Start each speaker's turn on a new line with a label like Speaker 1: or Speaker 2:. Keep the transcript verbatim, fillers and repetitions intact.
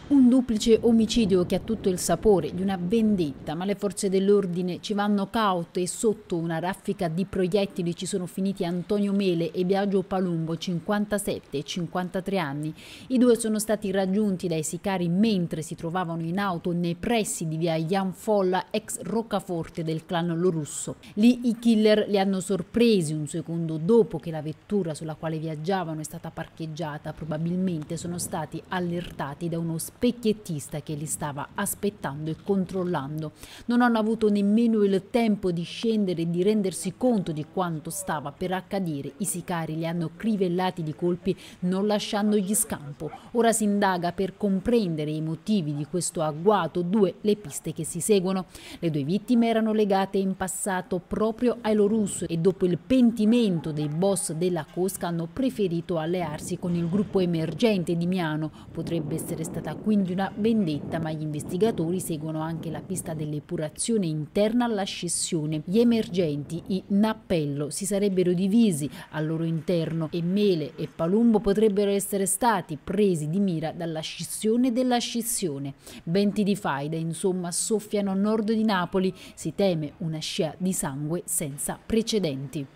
Speaker 1: Un duplice omicidio che ha tutto il sapore di una vendetta, ma le forze dell'ordine ci vanno caute e sotto una raffica di proiettili ci sono finiti Antonio Mele e Biagio Palumbo, cinquantasette e cinquantatré anni. I due sono stati raggiunti dai sicari mentre si trovavano in auto nei pressi di via Jan Folla, ex Roccaforte del clan Lorusso. Lì i killer li hanno sorpresi un secondo dopo che la vettura sulla quale viaggiavano è stata parcheggiata. Probabilmente sono stati allertati da uno specchiettista che li stava aspettando e controllando. Non hanno avuto nemmeno il tempo di scendere e di rendersi conto di quanto stava per accadere. I sicari li hanno crivellati di colpi non lasciandogli scampo. Ora si indaga per comprendere i motivi di questo agguato. Due le piste che si seguono. Le due vittime erano legate in passato proprio ai Lorusso e dopo il pentimento dei boss della cosca hanno preferito allearsi con il gruppo emergente di Miano. Potrebbe essere stata quindi una vendetta, ma gli investigatori seguono anche la pista dell'epurazione interna alla scissione. Gli emergenti, i Nappello, si sarebbero divisi al loro interno e Mele e Palumbo potrebbero essere stati presi di mira dalla scissione della scissione. Venti di faida, insomma, soffiano a nord di Napoli. Si teme una scia di sangue senza precedenti.